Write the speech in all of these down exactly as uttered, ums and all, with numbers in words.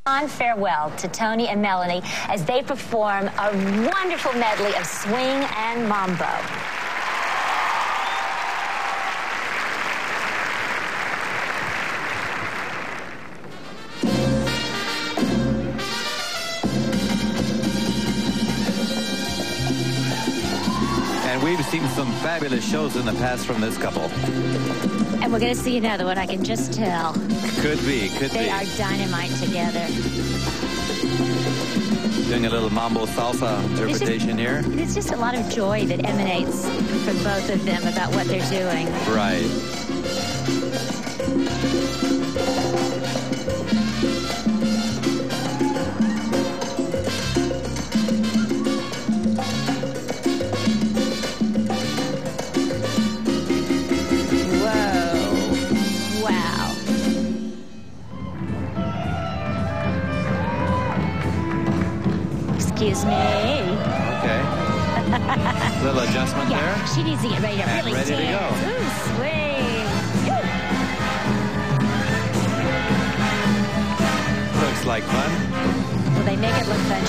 On farewell to Tony and Melanie as they perform a wonderful medley of swing and mambo. And we've seen some fabulous shows in the past from this couple. And we're going to see another one, I can just tell. Could be, could they be. They are dynamite together. Doing a little mambo salsa interpretation just, here. It's just a lot of joy that emanates from both of them about what they're doing. Right. Excuse me. Okay. Little adjustment yeah, there. She needs to get ready to and really ready dance. to go. Ooh, swing. Ooh. Looks like fun. Well, they make it look fun.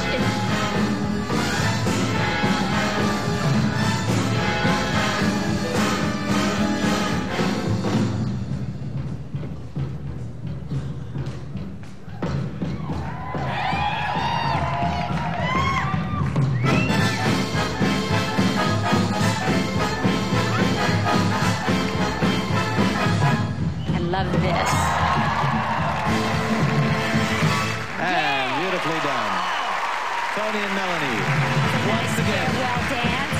Love this. And beautifully done. Tony and Melanie. Once again. Well dance.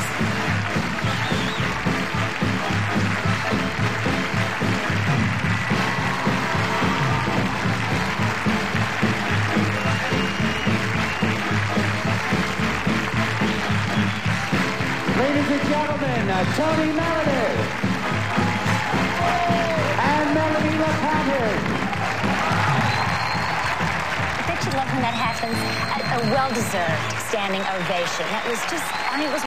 Ladies and gentlemen, uh, Tony Melanie. Melanie LaPattern. I bet you love when that happens. A, a well-deserved standing ovation. That was just, I mean, it was